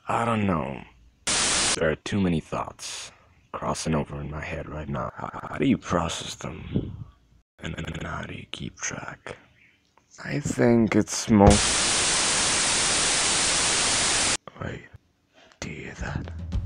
I don't know. There are too many thoughts crossing over in my head right now. How do you process them? And how do you keep track? I think it's most... Wait, do you hear that?